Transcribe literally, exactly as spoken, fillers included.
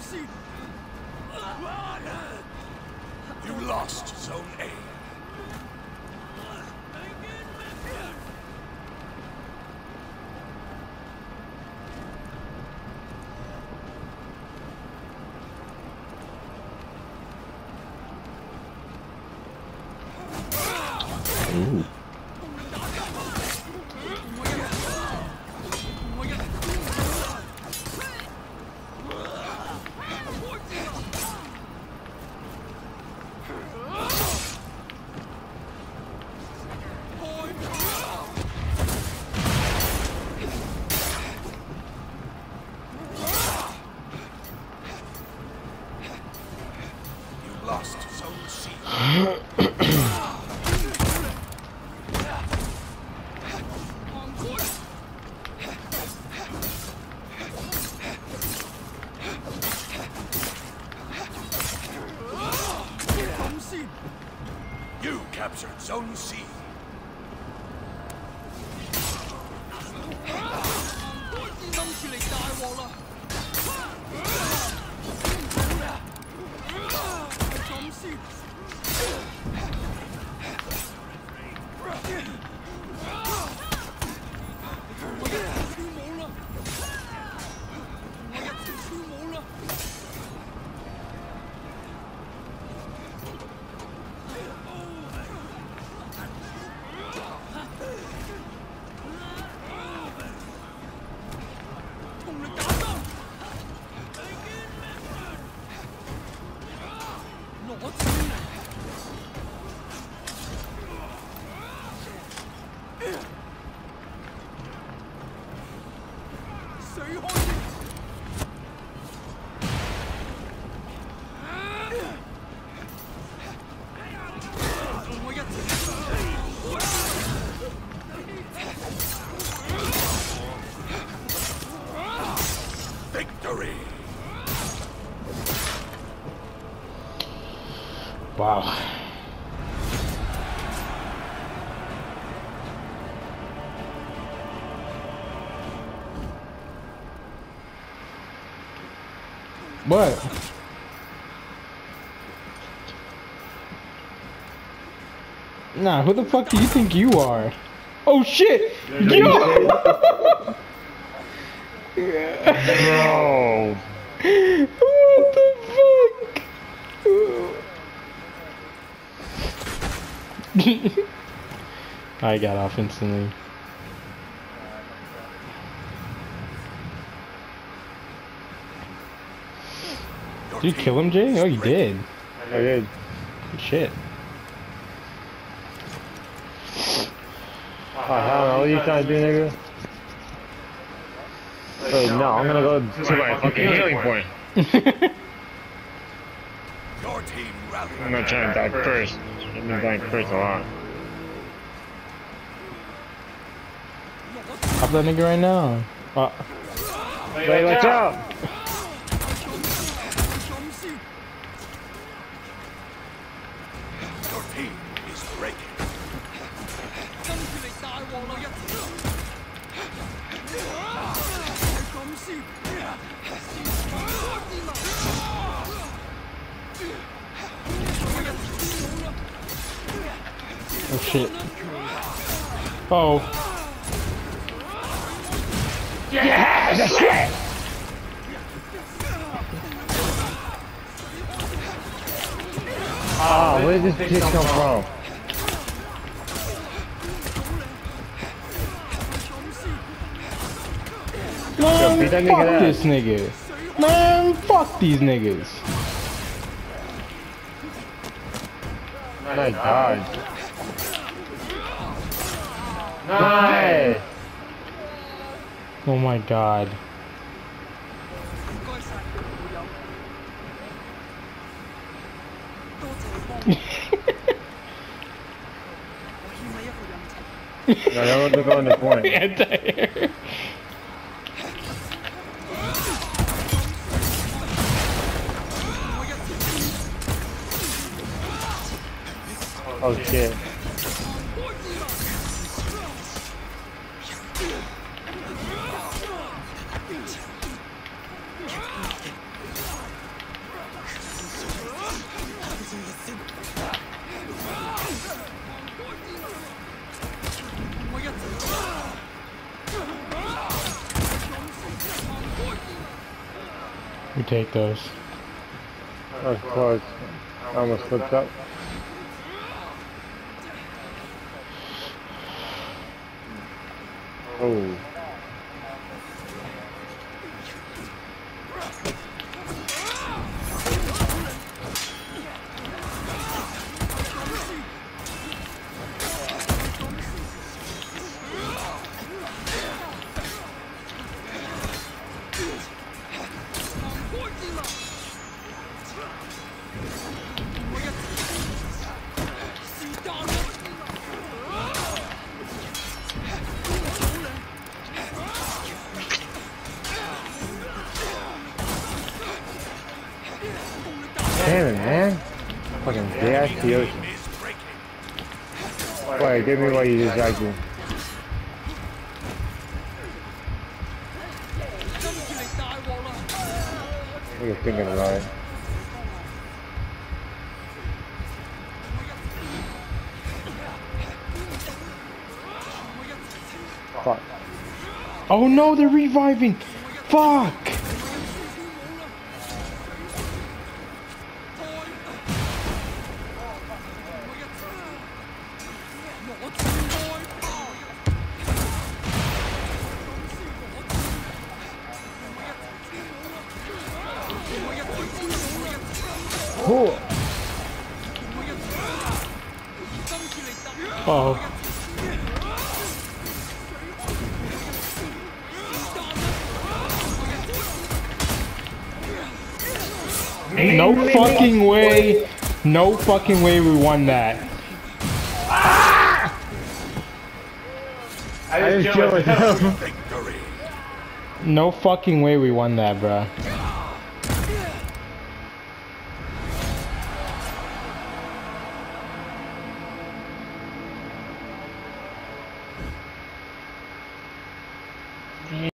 You lost Zone A. Ooh. Lost Zone C. You captured Zone C. Victory! Wow. What? Nah, who the fuck do you think you are? Oh shit! Yo! Bro! What the fuck? I got off instantly. Did you kill him, Jay? Oh, you did. I did. Good shit. Oh, hell no, what are you trying to do, nigga? Oh, no, I'm gonna go to my fucking healing point. Your team rallied. I'm not trying to die first. I've been dying first a lot. Pop that nigga right now. Uh, Wait, watch out! Your team is breaking. oh shit. Oh. Yeah, that's it! Ah, where did this shit come from? Man, beat that nigga fuck up. this nigga. Man, fuck these niggas. My god. Nice! Oh my god. No, that wasn't going to point. Anti-air. Oh shit. You take those. That was close. I almost slipped up. Oh. Damn it, man. Fucking gas the ocean. Is breaking. Wait, give me what you just got you. What are you thinking about it? Fuck. Oh no, they're reviving! Fuck! Cool. Oh. No fucking way. No fucking way we won that. I just killed him. Victory. No fucking way we won that, bruh.